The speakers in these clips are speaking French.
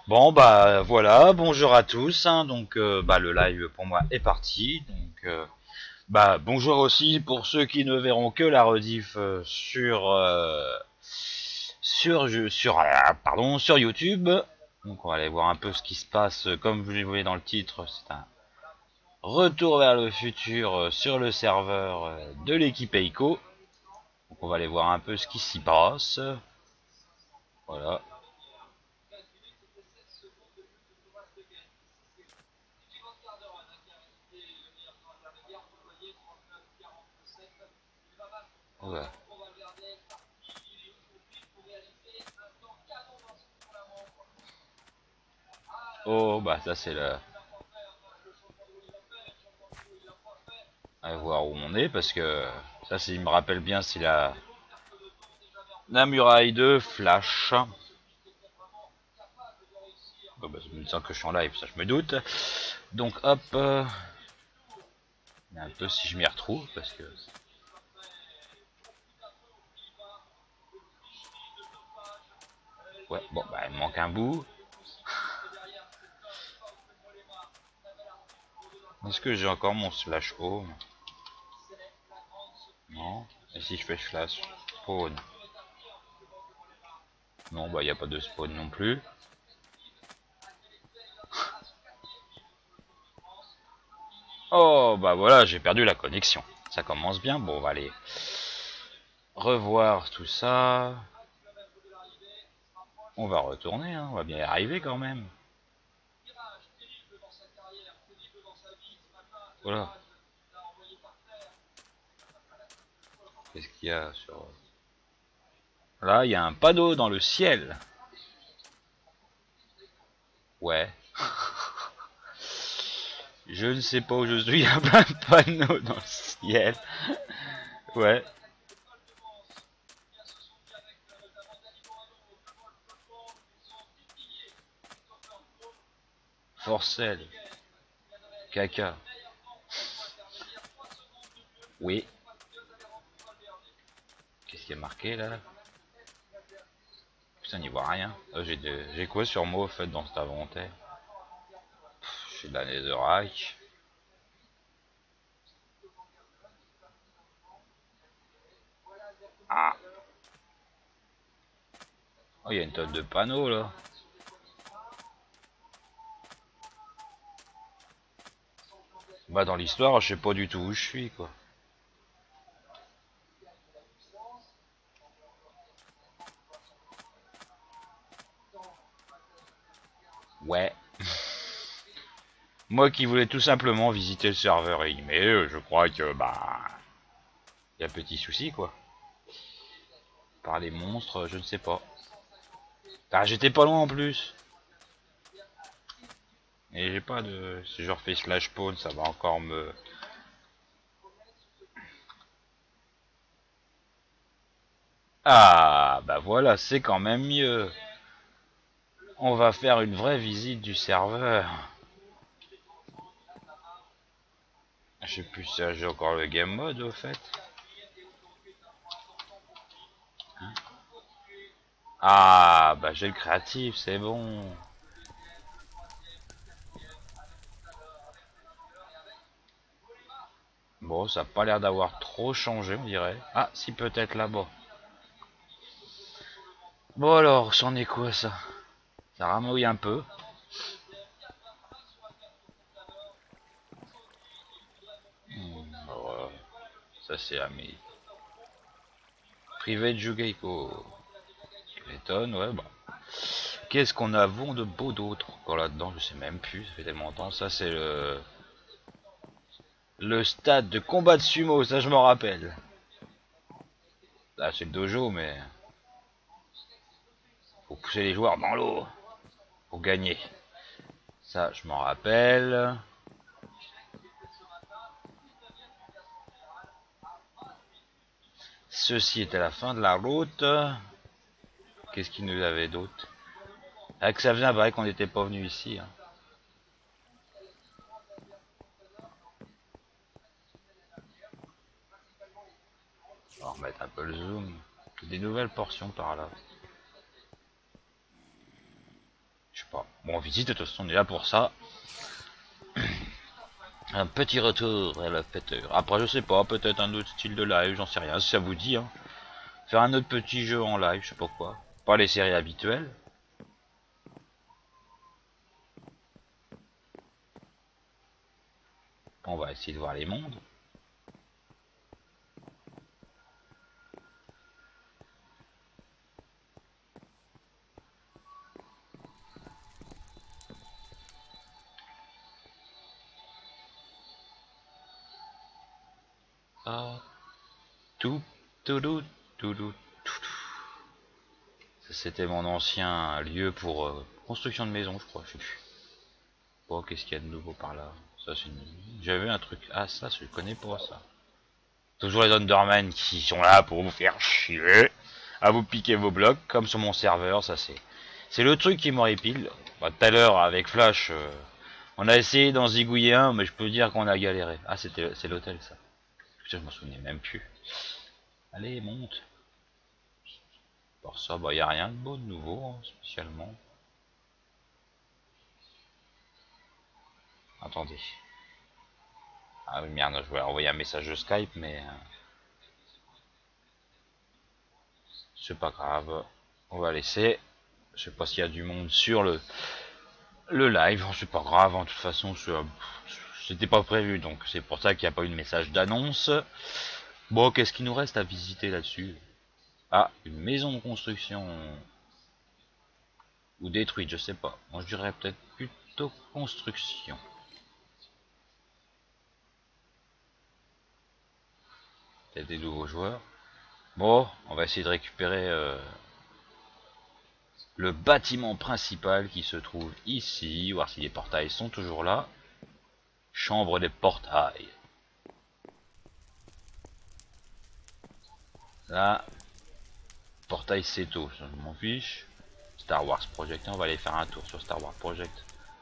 Bon bah voilà, bonjour à tous. Donc bah le live pour moi est parti. Bah bonjour aussi pour ceux qui ne verront que la rediff sur YouTube. Donc on va aller voir un peu ce qui se passe. Comme vous le voyez dans le titre, c'est un retour vers le futur sur le serveur de l'équipe Eiko. Donc on va aller voir un peu ce qui s'y passe. Voilà. Voilà. Oh bah ça c'est le à voir où on est parce que ça il me rappelle bien c'est la muraille de Flash. Bon, bah, ça me semble que je suis en live, ça je me doute. Donc hop, un peu si je m'y retrouve parce que ouais bon bah il me manque un bout. Est-ce que j'ai encore mon slash home? Non. Et si je fais slash spawn? Non bah il n'y a pas de spawn non plus. Oh bah voilà, j'ai perdu la connexion. Ça commence bien. Bon on va aller revoir tout ça. On va retourner, on va bien y arriver quand même. Voilà. Qu'est-ce qu'il y a sur... Là, il y a un panneau dans le ciel. Ouais. Je ne sais pas où je suis, il y a plein de panneaux dans le ciel. Ouais. Forcel. Caca. Oui. Qu'est-ce qu'il y a marqué là? Putain, n'y voit rien. J'ai quoi sur moi au fait dans cet inventaire? J'ai de la netherrack. Ah. Oh, il y a une tonne de panneaux là. Bah dans l'histoire, je sais pas du tout où je suis quoi. Ouais. Moi qui voulais tout simplement visiter le serveur mais je crois que bah il y a petit souci quoi. Par les monstres, je ne sais pas. Ah j'étais pas loin en plus. Et j'ai pas de... Si je refais slash spawn, ça va encore me... Ah bah voilà, c'est quand même mieux. On va faire une vraie visite du serveur. Je sais plus si j'ai encore le game mode au fait. Ah bah j'ai le créatif, c'est bon. Bon, ça a pas l'air d'avoir trop changé, on dirait. Ah, si peut-être là-bas. Bon alors, c'en est quoi ça? Ça ramouille un peu. Alors, ça c'est ami. Privé de Jugeiko. Letton, ouais bah. Qu'est-ce qu'on avons de beau d'autre encore là-dedans? Je sais même plus, ça fait tellement longtemps. Ça c'est le stade de combat de sumo, ça je m'en rappelle. Là c'est le dojo mais faut pousser les joueurs dans l'eau pour gagner. Ça je m'en rappelle. Ceci était la fin de la route. Qu'est-ce qu'il nous avait d'autre? Ah que ça vient, vrai qu'on n'était pas venu ici. On va remettre un peu le zoom. Des nouvelles portions par là. Je sais pas. Bon, visite, de toute façon, on est là pour ça. Un petit retour à la fête. Après, je sais pas, peut-être un autre style de live, j'en sais rien, si ça vous dit. Hein. Faire un autre petit jeu en live, je sais pas quoi. Pas les séries habituelles. On va essayer de voir les mondes. Ah, tout, tout, tout, tout, tout, tout. Ça, c'était mon ancien lieu pour construction de maison, je crois, je sais plus. Bon, qu'est-ce qu'il y a de nouveau par là? Ça, c'est une... J'avais un truc. Ah, ça, je connais pas ça. Toujours les Underman qui sont là pour vous faire chier, à vous piquer vos blocs, comme sur mon serveur, ça c'est le truc qui m'horripile. Bah, tout à l'heure, avec Flash, on a essayé d'en zigouiller un, mais je peux dire qu'on a galéré. Ah, c'est l'hôtel, ça. Putain, je m'en souvenais même plus. Allez, monte. Pour ça, bah, y a rien de beau, de nouveau, hein, spécialement. Attendez. Ah oui, merde, je voulais envoyer un message de Skype, mais... c'est pas grave. On va laisser. Je sais pas s'il y a du monde sur le live. C'est pas grave, hein, de toute façon, c'était pas prévu, donc c'est pour ça qu'il n'y a pas eu de message d'annonce. Bon, qu'est-ce qu'il nous reste à visiter là-dessus? Ah, une maison de construction. Ou détruite, je sais pas. Moi, je dirais peut-être plutôt construction. Peut-être des nouveaux joueurs. Bon, on va essayer de récupérer le bâtiment principal qui se trouve ici. Voir si les portails sont toujours là. Chambre des portails. Là, portail Seto, je m'en fiche. Star Wars Project, on va aller faire un tour sur Star Wars Project.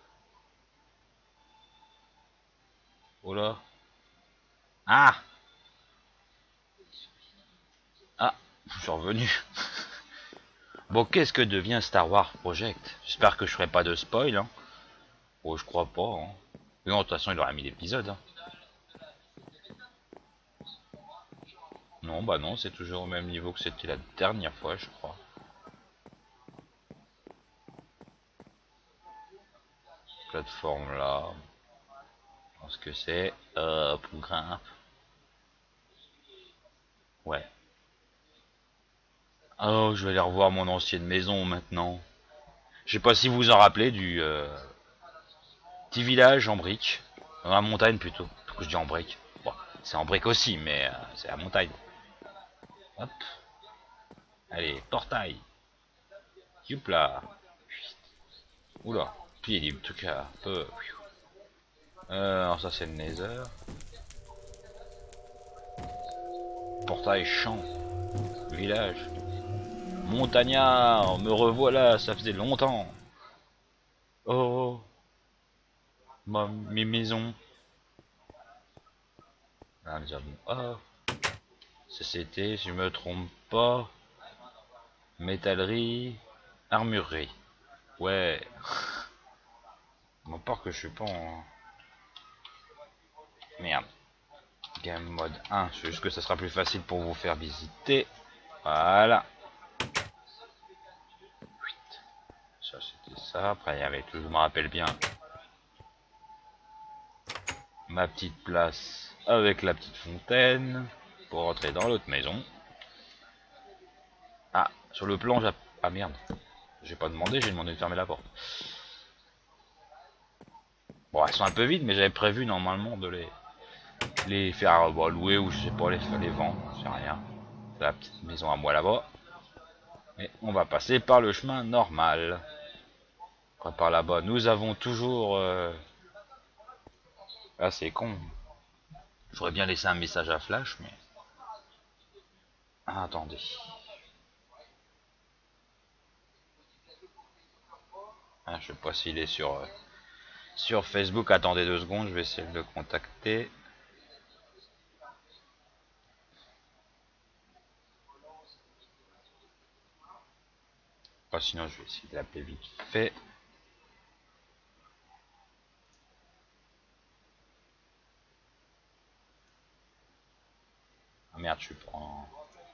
Oh là. Ah. Ah, je suis revenu. Bon, qu'est-ce que devient Star Wars Project? J'espère que je ferai pas de spoil. Hein. Oh, je crois pas. Hein. Non, de toute façon, il aurait mis l'épisode. Hein. Non, bah non, c'est toujours au même niveau que c'était la dernière fois, je crois. Plateforme là. Je pense que c'est. Hop, on grimpe. Ouais. Oh, je vais aller revoir mon ancienne maison maintenant. Je sais pas si vous vous en rappelez du petit village en briques. Dans la montagne plutôt. Pourquoi je dis en briques? Bon, c'est en briques aussi, mais c'est la montagne. Hop. Allez, portail. Youpla. Oula. Pied libre, en tout cas. Un peu. Alors ça c'est le Nether. Portail champ. Village. Montagnard, me revoilà, ça faisait longtemps. Oh, mes maisons. Ah, les hommes. Oh, CCT, si je me trompe pas. Métallerie, armurerie. Ouais. Non, pas que je suis pas en... Merde. Game mode 1, c'est juste que ça sera plus facile pour vous faire visiter. Voilà. Ça c'était ça. Après il y avait tout, je me rappelle bien. Ma petite place avec la petite fontaine pour rentrer dans l'autre maison. Ah, sur le plan, ah merde. J'ai pas demandé, j'ai demandé de fermer la porte. Bon, elles sont un peu vides, mais j'avais prévu normalement de les faire louer ou je sais pas, les vendre, je sais rien. C'est la petite maison à moi là-bas. Et on va passer par le chemin normal. Après, par là-bas, nous avons toujours... Ah, c'est con. J'aurais bien laissé un message à Flash, mais... Ah, attendez. Ah, je sais pas s'il est sur Facebook. Attendez 2 secondes, je vais essayer de le contacter. Ah, sinon, je vais essayer de l'appeler vite fait. merde, je suis pas en...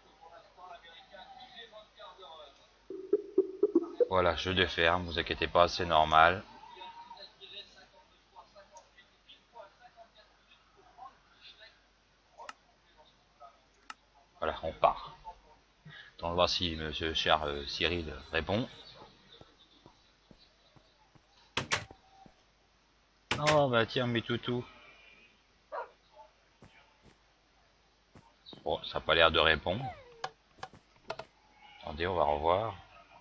Voilà, je déferme, vous inquiétez pas, c'est normal. Voilà, on part. On va voir si monsieur cher Cyril répond. Oh bah tiens, mes toutous. Bon, ça n'a pas l'air de répondre. Attendez, on va revoir.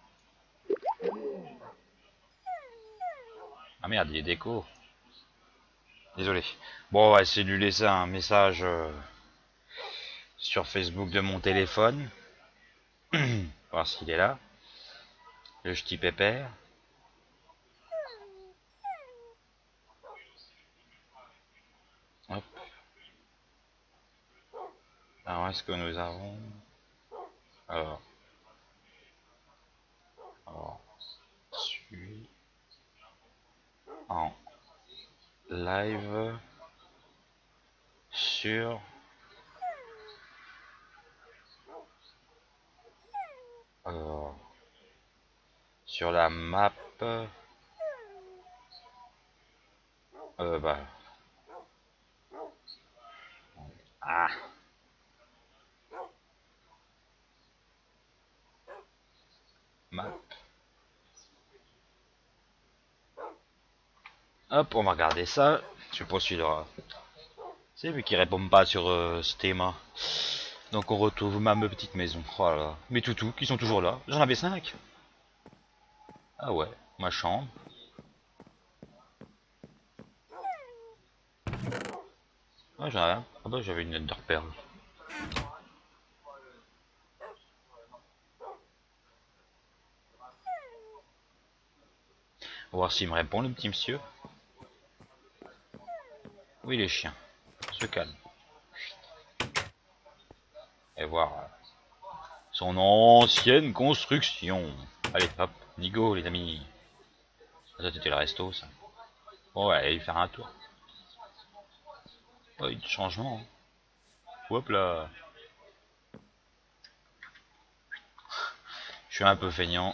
Ah merde, il est déco. Désolé. Bon, on va essayer de lui laisser un message sur Facebook de mon téléphone. Voir s'il est là. Le ch'ti pépère. Hop. Alors, est-ce que nous avons... Alors, suis en live sur sur la map bah ah map. Hop, on va regarder ça. Je sais pas s'il aura... C'est vu qu'il répond pas sur ce thème. Donc on retrouve ma petite maison. Oh là là. Mes toutous qui sont toujours là. J'en avais 5. Ah ouais, ma chambre. Ah j'en avais... Ah bah j'avais une Ender Pearl. On va voir s'il me répond le petit monsieur. Oui les chiens. Se calme. Et voir son ancienne construction. Allez hop, Nigo les amis. Ça c'était le resto ça. Bon ouais, allez faire un tour. Oh, il y a du changement. Hein. Hop là. Je suis un peu feignant.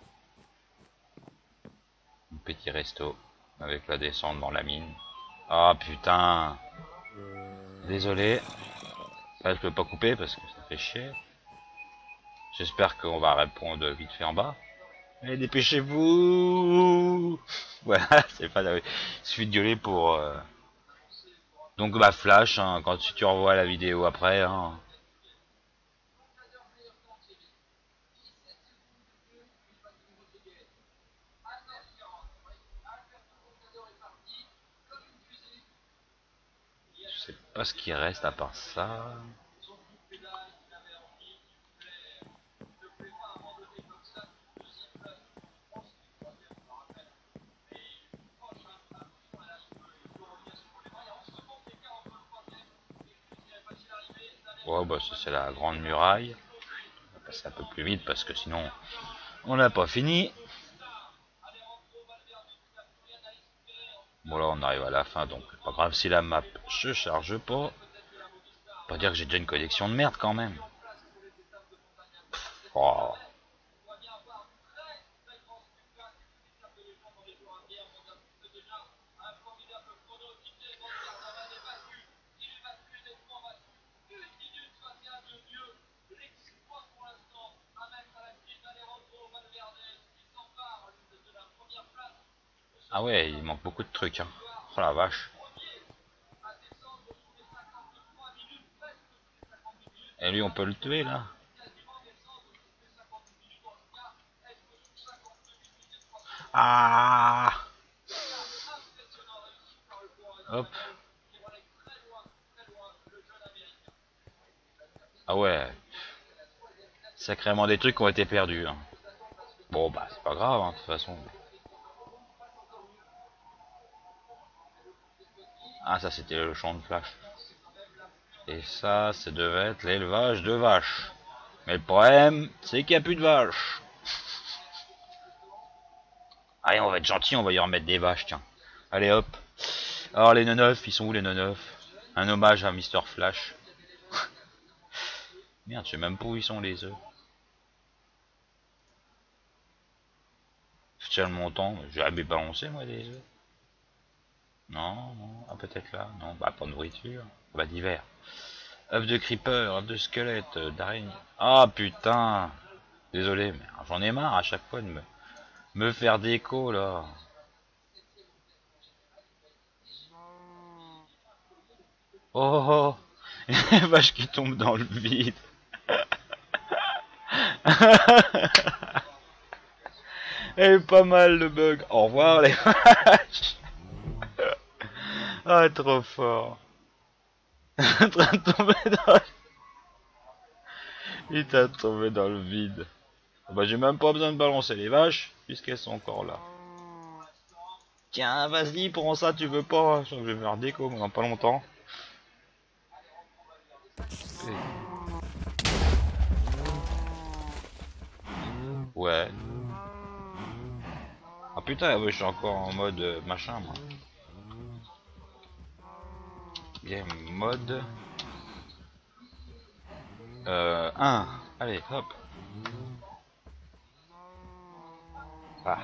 Un petit resto avec la descente dans la mine. Ah putain. Désolé. Là, je peux pas couper parce que ça fait chier. J'espère qu'on va répondre vite fait en bas. Allez, dépêchez-vous. Voilà, c'est pas... Il suffit de gueuler pour... Donc bah flash, hein, quand tu revois la vidéo après. Hein. Je sais pas ce qui reste à part ça. Oh bah c'est la grande muraille. On va passer un peu plus vite parce que sinon on n'a pas fini. Bon là on arrive à la fin donc pas grave si la map se charge pas. Pas dire que j'ai déjà une connexion de merde quand même. Oh. Ah ouais, il manque beaucoup de trucs hein. Oh la vache. Et lui on peut le tuer là. Ah. Hop. Ah ouais. Sacrément des trucs qui ont été perdus. Hein. Bon bah c'est pas grave hein, de toute façon. Ah ça c'était le champ de flash. Et ça devait être l'élevage de vaches. Mais le problème c'est qu'il n'y a plus de vaches. Allez on va être gentil, on va y remettre des vaches tiens. Allez hop. Alors les 9-9, ils sont où les 9-9? Un hommage à Mister Flash. Merde, je sais même pas où ils sont les œufs. Je tiens le montant, j'ai jamais balancé moi des œufs. Non, non, ah peut-être là, non, bah pas de nourriture. Bah d'hiver. œufs de creeper, œufs de squelette, d'araignée. Ah putain. Désolé, mais j'en ai marre à chaque fois de me faire déco là. Oh, oh, une vache qui tombe dans le vide. Elle est pas mal le bug. Au revoir les vaches. Ah trop fort. En train de tomber dans... Il t'a tombé dans le vide. Bah j'ai même pas besoin de balancer les vaches puisqu'elles sont encore là. Tiens, vas-y, prends ça, tu veux pas? Je vais faire déco dans pas longtemps. Ouais. Ah putain, ouais, je suis encore en mode machin moi. Game mode 1. Allez, hop. Ah.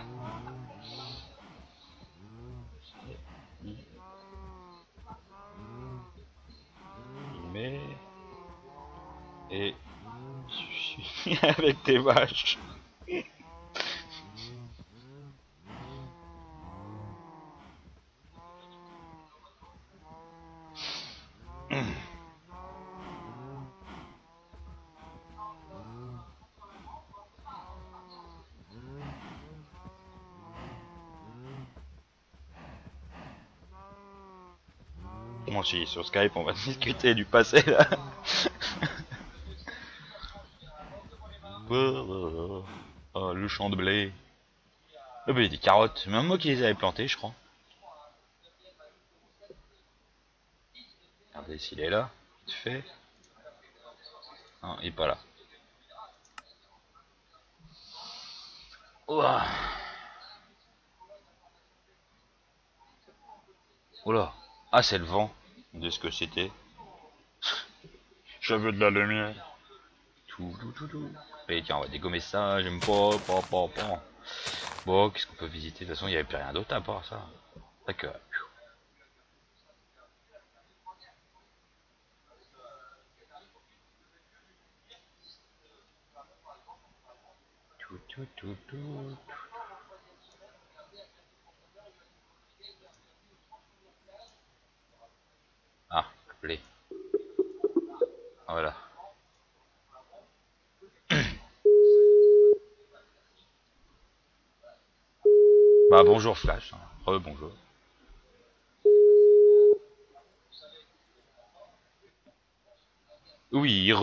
Mais... Et... avec tes vaches. Bon, si sur Skype on va discuter du passé là. Oh, le champ de blé. Oh, bah, il y a des carottes. Même moi qui les avais plantées, je crois. Regardez s'il est là. Tu fais. Non, il est pas là. Ouah. Oula. Ah, c'est le vent. De ce que c'était. J'avais de la lumière. Tout. Et tiens, on va dégommer ça. J'aime pas. Bon, qu'est-ce qu'on peut visiter? De toute façon, il n'y avait plus rien d'autre à part ça. D'accord. Tout. Ah, les. Voilà. Bah bonjour Flash. Bonjour. Oui,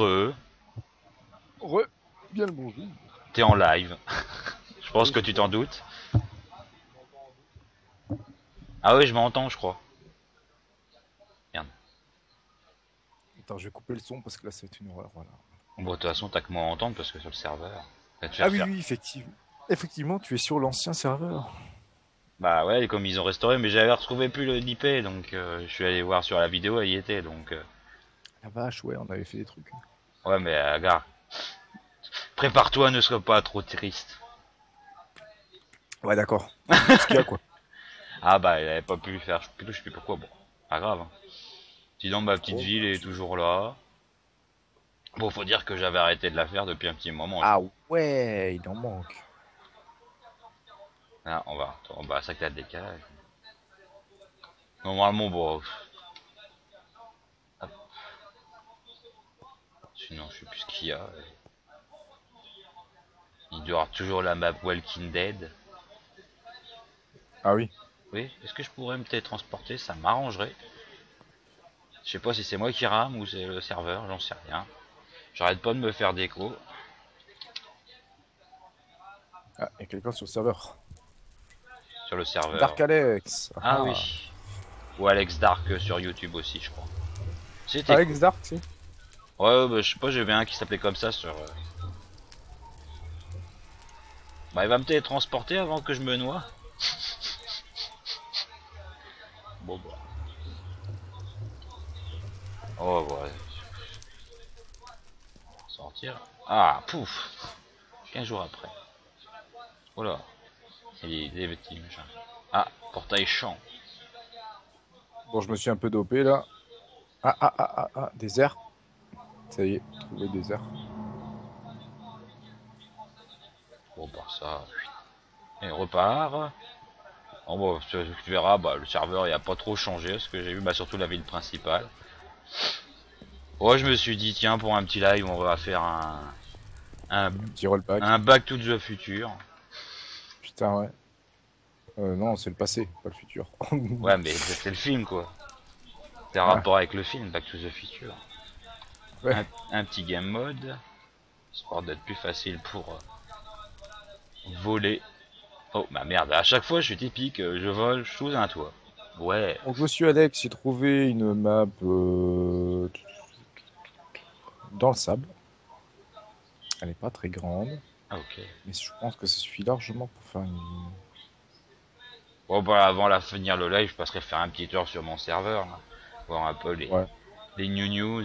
Bien le bonjour. t'es en live. Je pense que tu t'en doutes. Ah oui, je m'entends, je crois. Merde. Attends, je vais couper le son parce que là, c'est une horreur. Voilà. Bon, de toute façon, t'as que moi à entendre parce que sur le serveur. Va te Ah faire oui, faire. oui, effectivement. Effectivement, tu es sur l'ancien serveur. Bah ouais, comme ils ont restauré, mais j'avais retrouvé plus le IP, donc je suis allé voir sur la vidéo, elle y était, donc... La vache, ouais, on avait fait des trucs. Ouais, mais gars, prépare-toi, ne sois pas trop triste. Ouais, d'accord. Ce qu'il y a, quoi. Ah bah, elle avait pas pu faire, je sais plus pourquoi, bon, pas grave. Hein. Sinon, ma petite Oh, ville est toujours là. Bon, faut dire que j'avais arrêté de la faire depuis un petit moment, je ah crois. ouais, il en manque. Ah, on va ça que t'as le décalage. Normalement, bon... Hop. Sinon, je sais plus ce qu'il y a. Il doit y avoir toujours la map Walking Dead. Ah oui. Oui, est-ce que je pourrais me télétransporter? Ça m'arrangerait. Je sais pas si c'est moi qui rame ou c'est le serveur, j'en sais rien. J'arrête pas de me faire déco. Ah, il y a quelqu'un sur le serveur. Sur le serveur. Dark Alex. Ah Ah. oui. Ou Alex Dark sur YouTube aussi, je crois. C'était cool. Alex Dark, si. Ouais, bah, je sais pas, j'avais un qui s'appelait comme ça sur... Bah, il va me télétransporter avant que je me noie. Bon, bah. Oh, ouais. sortir. Ah, pouf 15 jours après. Oh là. Il des petits machins. Ah, portail champ. Bon, je me suis un peu dopé là. Désert. Ça y est, trouvé désert. Bon, par ça. Et on repart. En bon, tu verras, bah, le serveur il a pas trop changé. Ce que j'ai vu, bah, surtout la ville principale. Ouais, je me suis dit, tiens, pour un petit live, on va faire un, Petit rollback. un Back to the Future. Putain, ouais. Non, c'est le passé, pas le futur. Ouais, mais c'est le film, quoi. C'est un Ah, rapport avec le film, Back to the Future. ouais. Un petit game mode, histoire d'être plus facile pour voler. Oh, bah merde, à chaque fois, je suis typique, je vole sous un toit. Ouais, Donc, monsieur Alex, j'ai trouvé une map dans le sable. Elle n'est pas très grande, ah, ok. mais je pense que ça suffit largement pour faire une. Bon, bah, avant la finir le live, je passerai faire un petit tour sur mon serveur, là, voir un peu Ouais. les news.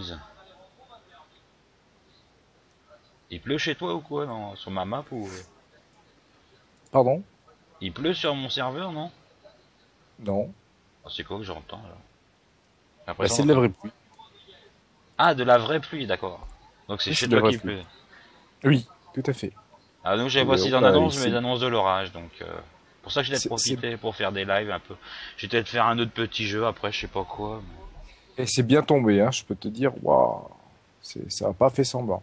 Il pleut chez toi ou quoi, non, sur ma map ou... Pardon? Il pleut sur mon serveur, non? Non. Oh, c'est quoi que j'entends, là? J'ai Bah, l'impression c'est de la d'entendre... vraie pluie. Ah, de la vraie pluie, d'accord. Donc c'est Oui, chez c'est de la toi vraie qui pluie. pleut. Oui, tout à fait. Ah, donc j'avais Et, pas si en voilà, annonce, mais annonces de l'orage, donc... pour ça que j'ai c'est- c'est- profité pour faire des lives un peu. J'ai peut-être faire un autre petit jeu après, je sais pas quoi. et c'est bien tombé, hein, je peux te dire, waouh, ça n'a pas fait semblant.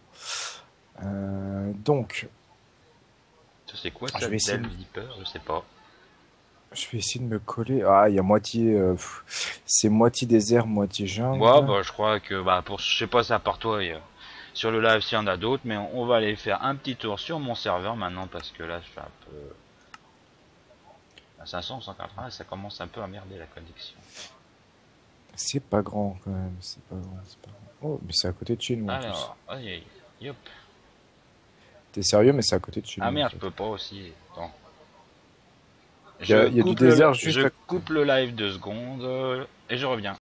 Donc, Ça c'est quoi je ça, vais essayer Delve de, Deeper? Je sais pas. je vais essayer de me coller. Ah, il y a moitié, c'est moitié désert, moitié Moi, jungle. bah, je crois que, bah, pour, je sais pas ça par toi, sur le live s'il y en a d'autres, mais on va aller faire un petit tour sur mon serveur maintenant parce que là, je fais un peu. À 500, 180, ça commence un peu à merder la connexion. C'est pas grand quand même, c'est pas grand, c'est pas grand. Oh, mais c'est à côté de chez nous en plus. Alors, aïe, aïe, yop. T'es sérieux, mais c'est à côté de chez Ah nous en merde, je fait. peux pas aussi. Attends. Il y a du désert juste Je à côté. coupe le live 2 secondes et je reviens.